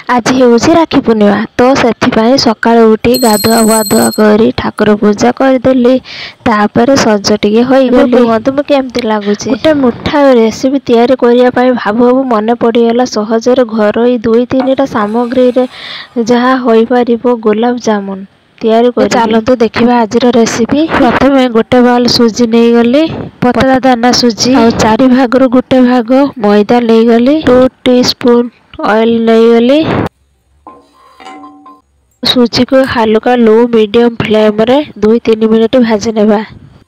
आज हेउची राखी पूर्णिमा तो से सकाळु उठी गाधुआ वाधुआ करी ठाकुर पूजा करदेली तापर सज टिके होई गली। तुम केमती लागुची गोटे मिठा रेसिपी तैयारी करिया पई भाबु भाबु मन पड़ीगला सहजरे घरोई 2-3टा सामग्री रे जहा होई परिबो गुलाब जामुन तैयारी कर। चलतु देखिबा आजिर रेसिपी। प्रथमे गोटे बाउल सुजी नहीं गली, पतला दाना सुजी और 4 भागरु गोटे भाग मैदा ले गली, 2 टीस्पून ऑयल नहीं गली। सुजी को हल्का लो मीडियम फ्लेम रे 2-3 मिनट भाजी नेबा।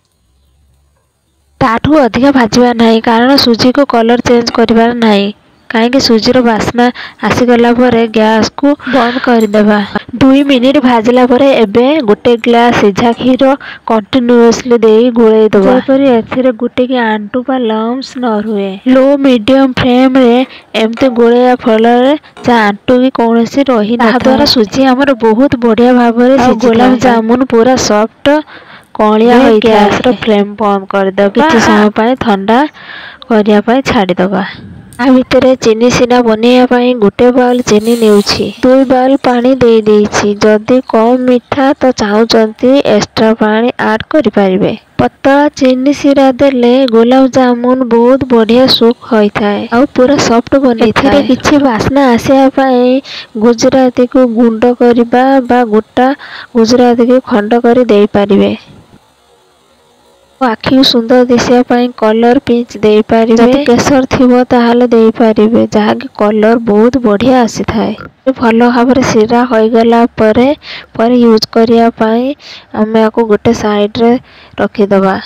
ताठू अधिक भाजवा नहीं कारण सुजी को कलर चेंज करिबार नहीं, कहीं सुजीर बास्ना आसीगला गैस को बंद करदेबा। 2 मिनिट भाजला परे एबे गोटे ग्लास सीझा क्षीर कंटिन्यूअसली दे गोले दबा जेपरी एथिरे गुटे के आंटू पा लम्स न रुए। लो मीडियम फ्लेम रे एमते गोलेया फल रे जा आंटू भी कोनसी रही न द्वारा सुजी हमर बहुत बढ़िया भाबरे गुलाब जामुन पूरा सॉफ्ट कलिया होई। गैस रो फ्लेम बंद कर दबा, किछि समय पय ठंडा करिया पय छाडी दबा। आ भितरे चीनी सीना बनिया पाई गोटे बाउल चीनी नेउछि, 2 बाउल पानी दे देछि। जदि कम मीठा तो चाहूचंती एक्स्ट्रा पानी ऐड करि परिबे। पतला चीनी सीरा देले गुलाब जामुन बहुत बढ़िया सुख होई थाए और पूरा सॉफ्ट बनि थाए। किछि वासना आसिया पाई गुजराती को गुंड करिबा बा गोटा गुजराती को खंड करि देई परिबे। आखि सुंदर दिशिया पाई कलर पिंच दे पारिबे। जदि केसर थिबो ताहाले दे पारिबे, जहा कि कलर बहुत बढ़िया आसी थाए। भलो भाबरे सिरा होई गला परे यूज करिया पाई हमें आको गोटे साइड रे रखि दबा।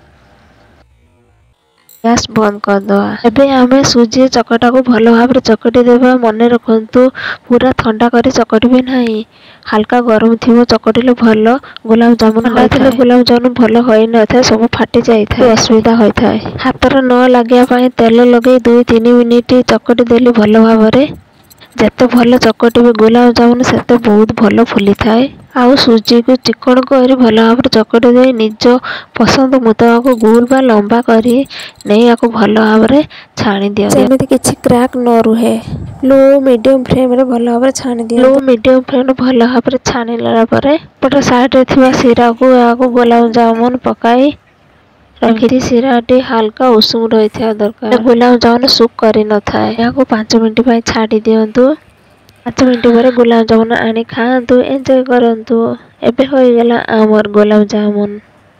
गैस बंद कर दवा। एबे हमें सुजी चकटा को भलो भाबरे चकटी देबा। मने रखंतु पूरा ठंडा करी चकटबे नाही, हल्का गरम थिबो चकटिले भलो गुलाब जामुन होई थाए। गुलाब जामुन भलो होई न थाए, सब फाटी जाई थाए, असुविधा होई थाए। हातर न लागिया पाई तेल लगे 2-3 मिनिट चकटी देली भलो भाबरे। जेते भलो चकटिबे गुलाब जामुन सेते बहुत भलो फुली थाए। आउ सुजी को चिकन करी भलो भाबरे चकटी दे निज पसंद मुताबिक गोल बा लंबा करी नहीं आको भलो भाबरे छाणी दियो, जेमिति किछि क्रैक न रुहे। लो मीडियम फ्लेम रे भलो भाबरे छाणी दियो। लो मीडियम फ्लेम रे भलो भाबरे छाणी लला परे पट साइड रे थिबा सिरा को आको गुलाब जामुन पकाई रखी। सिराटी हल्का उषुम रही था दरकार, गुलाब जामुन सुख करी न थाए। याको 5 मिनिट पाई छाडी दियंतु। 5 मिनिट पर गुलाब जामुन आनी खांतु, एंजॉय करंतु। एबे होई गला आमर गुलाब जामुन।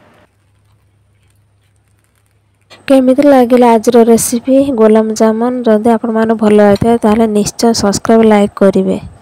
केमिति लागिला आजर रेसिपी गुलाब जामुन? जदि आपण माने भलो आइथा ताले निश्चय सब्सक्राइब लाइक करिवे।